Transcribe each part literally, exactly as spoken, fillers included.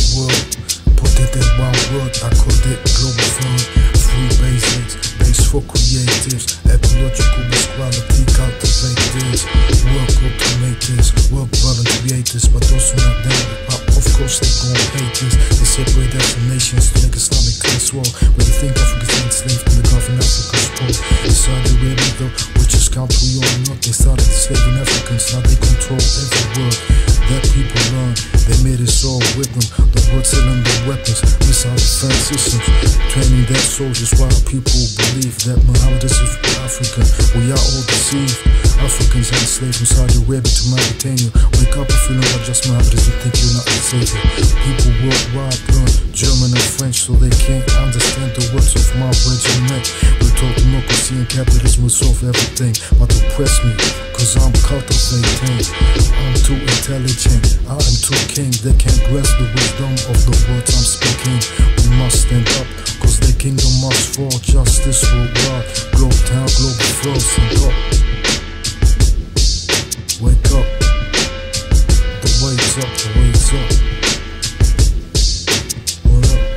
world. Put it in one word, I call it Globalfirm. Three basics, base for creatives. Ecological equality, cultivate this. Work automatizes, work voluntarizes. But those who not there, of course they gon' hate this. They separate nations to make Islamic class war. Where they think Africa's enslaved and the government Africa's poor. Saudi Arabia though, which is country or not, they started enslaving Africans, now they control every word that people learn. They made us all with them, the words selling the weapons, missile defense systems, training their soldiers while people believe that Muhammadism is African. We are all deceived. Africans are enslaved from Saudi Arabia to Mauritania. Wake up if you know about just Muhammadism, think you're not a savior. People worldwide learn German and French so they can't understand the words of my regiment. We're told democracy and capitalism will solve everything, but oppress me, cause I'm cultivating. I'm too intelligent, I am too king. They can't grasp the wisdom of the words I'm speaking. We must stand up, cause the kingdom must fall. Justice worldwide, globe town, global flow. Stand up, wake up. The wait's up, the wait's up. What up?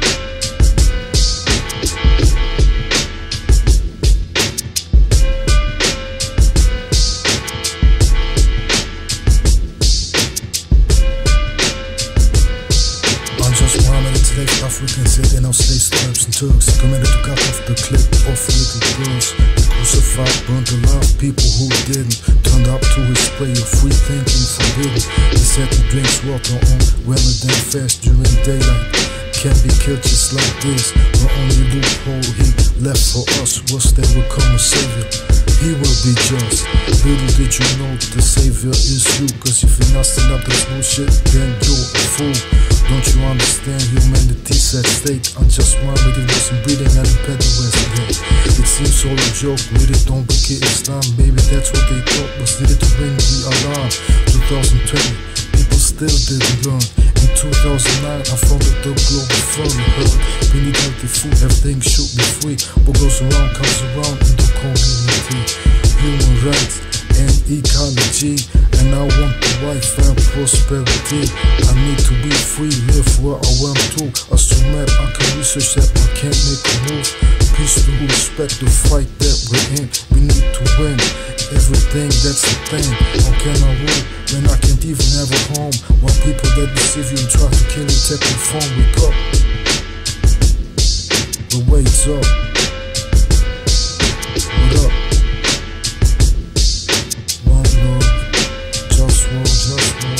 Africans said they now slaves, Arabs and Turks. Committed to cut off the clip of little girls. They crucified, burned alive people who didn't. Turned up to his spray of free thinking forbidden. He said he drinks water on Ramadan fast during daylight. Can't be killed just like this. The only loophole he left for us was they would come a savior. He will be just. Little did you know the savior is you. Cause if you're not standing up this bullshit, then you're a fool. Don't you understand humanity's at stake? Unjust mind, it wasn't breeding and impediments today. It seems all a joke, really don't book it Islam. Maybe that's what they thought was needed to bring the alarm. twenty twenty, people still didn't learn. In two thousand nine, I founded the Globalfirm. Heard, we need healthy food, everything should be free. What goes around comes around in the community. Human rights and ecology, and I want the life and prosperity. I need to be free, live where I want to. As to map, I can research that, I can't make a move. Peace to respect the fight that we're in. We need to win everything, that's the thing. How can I rule when I can't even have a home? While people that deceive you and try to kill you take your phone. Wake up, the wait's up. What up? JustWar, JustWar.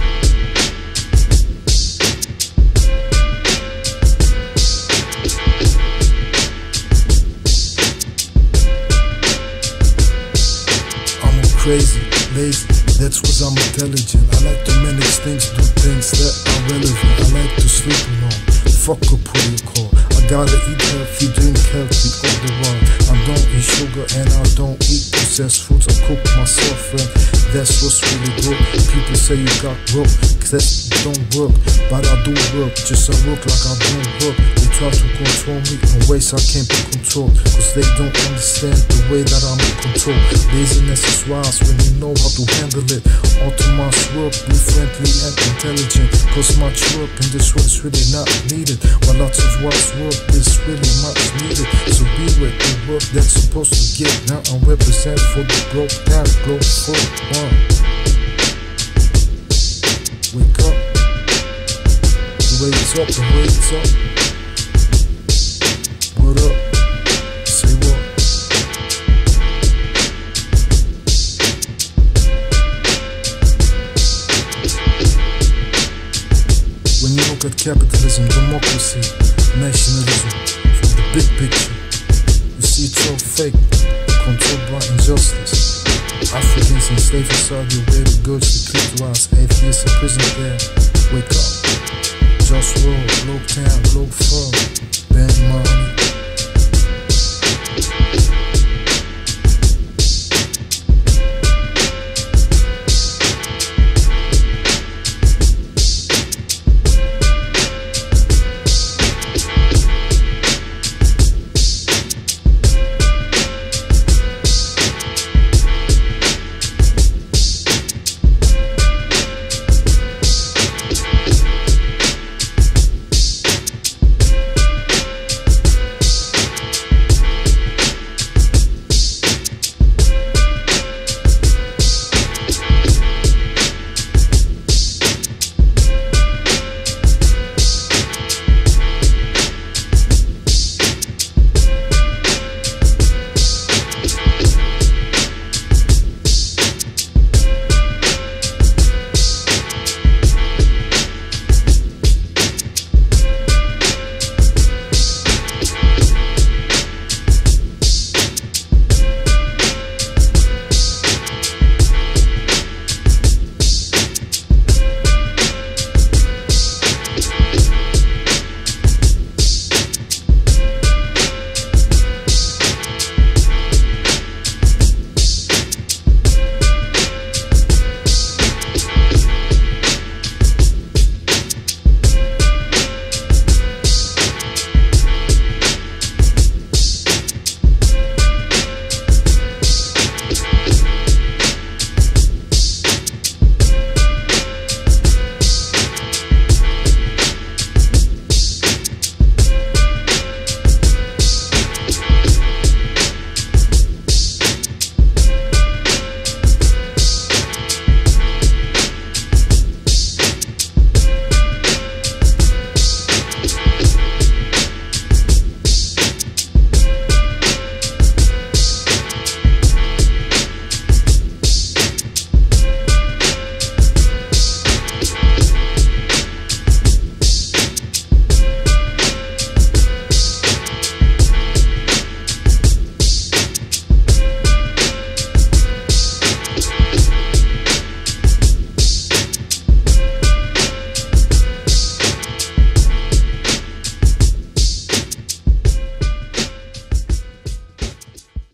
I'm crazy, lazy, that's cause I'm intelligent. I like to manage things, do things that are relevant. I like to sleep alone, fuck a protocol. I gotta eat healthy, drink healthy all the while. I don't eat sugar and I don't eat processed foods. I cook myself and that's what's really good. People say you got broke, cause that don't work. But I do work, just I work like I don't work. They try to control me in ways I can't be controlled, cause they don't understand the way that I'm in control. Laziness is wise when you know how to handle it. Automizes work, be friendly and intelligent. Cause much work in this world is really not needed, while lots of wise work is really much needed. So be with the work that's supposed to get down and represent for the broke down, globe for one. Wake up, the wait's up, the wait's up. What up? Say what? When you look at capitalism, democracy, nationalism, from the big picture, you see it's all fake, controlled by injustice. Africans enslaved in Saudi Arabia, girls declitorize, atheists in prison there. Wake up, JustWar, globe town, Globalfirm, band money.